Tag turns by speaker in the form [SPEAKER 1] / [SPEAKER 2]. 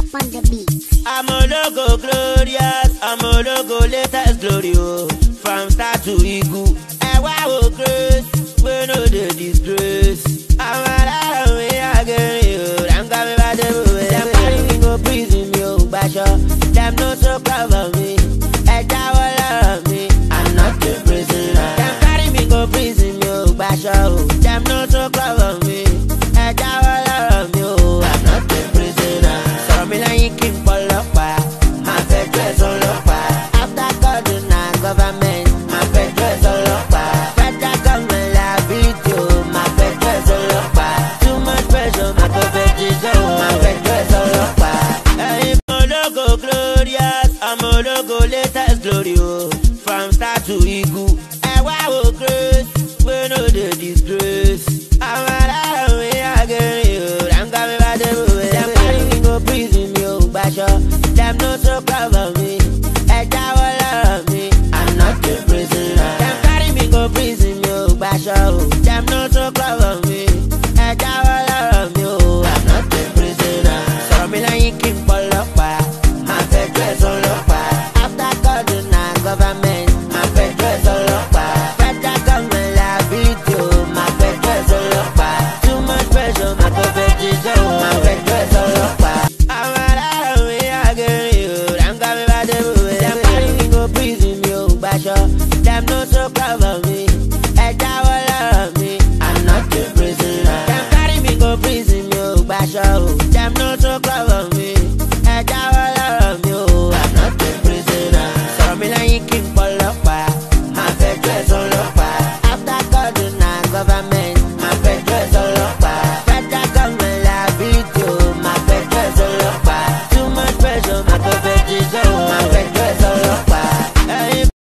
[SPEAKER 1] up on the beat.
[SPEAKER 2] I'm a logo glorious, I'm a logo latest glory, oh. From start to eagle, and wow, grace, we know the disgrace. I'm a lot of me again, you. I'm coming by the way. Them carry me go prison, you, basho. Them no so cover me, and that will love me. I'm not a prisoner. Them carry me go prison, you, basho. Them no so cover me, and that will love me. I'm not a prisoner. So me like king for love, my bed dress on love. After God, government, my bed dress on love. Federal government liability, my bed dress on love. Too much pressure, my competition, my bed dress on love. I'm a logo glorious, I'm a logo latest glory, oh. From start to eagle, and wow, grace, we know the disgrace. I'm a lot of me again, you. I'm coming by the way. Them carry me go prison, you, basho. Them no so cover me, and that will love me. I'm not a prisoner. Them carry me go prison, you, basho. Them no so cover me, and that will love me. I'm not a prisoner. So me like king for love, my bed dress on love. After God, government, my bed dress on love. Federal government liability, my bed dress on love. Too much pressure, my competition, my bed dress on love. I'm a lot of me again, you. I'm coming by the way. Them carry me go prison, you, basho. Them no so cover me, and that will love me. I'm not a prisoner. Them carry me go prison, you, basho. Them no so cover me,